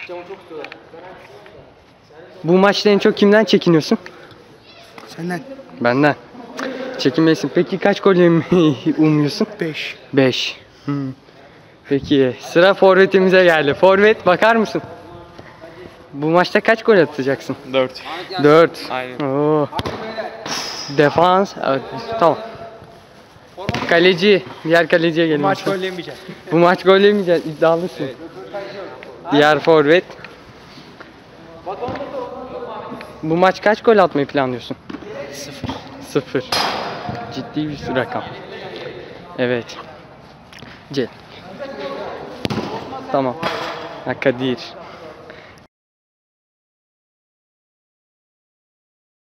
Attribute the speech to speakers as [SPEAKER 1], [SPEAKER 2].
[SPEAKER 1] Bu maçta en çok kimden çekiniyorsun?
[SPEAKER 2] Senden.
[SPEAKER 1] Benden. Çekinmesin. Peki kaç gol yemeyi umuyorsun?
[SPEAKER 2] 5.
[SPEAKER 1] 5. Peki sıra forvetimize geldi. Forvet bakar mısın? Bu maçta kaç gol atacaksın?
[SPEAKER 3] 4.
[SPEAKER 1] 4.
[SPEAKER 3] Aynen.
[SPEAKER 1] Oo. Defans. Evet, tamam. Kaleci. Diğer kaleciye gelelim.
[SPEAKER 2] Maç gol yemeyecek.
[SPEAKER 1] Bu maç gol yemeyeceğiz. İddialısın. Diğer forvet. Bu maç kaç gol atmayı planlıyorsun?
[SPEAKER 2] 0.
[SPEAKER 1] 0. Ciddi bir rakam. Evet. C. Tamam. Ha, Kadir.